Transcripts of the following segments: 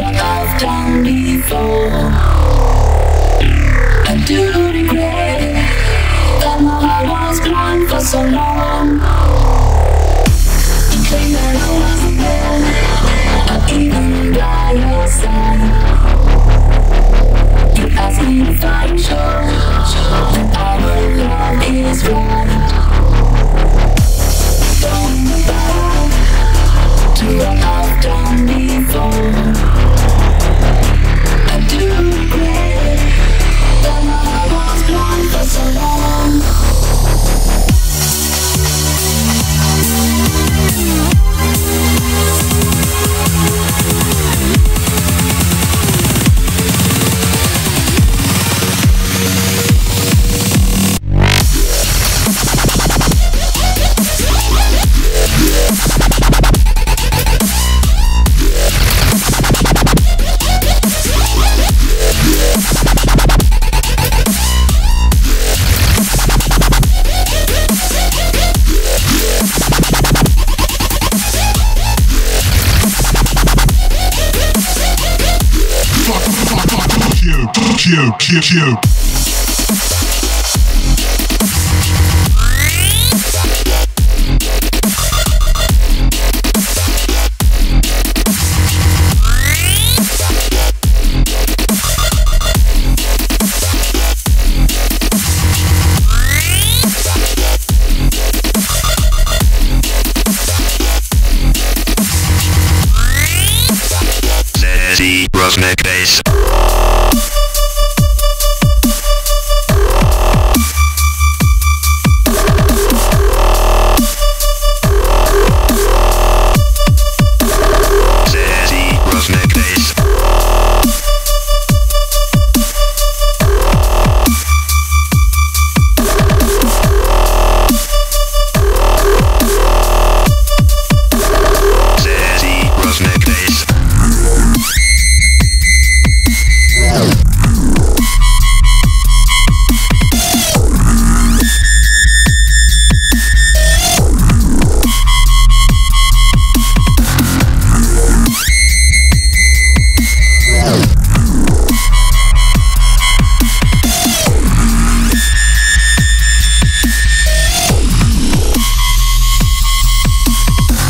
what I've done before. I do regret that my heart was blind for so long. You think that I wasn't there, not even by your side. You asked me if I'm sure that our love is right. Don't look back to what I've done before. I do regret that my heart was blind for so long. Q. Zeddy Rosnick Bass.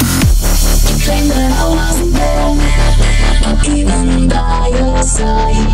Even by your side.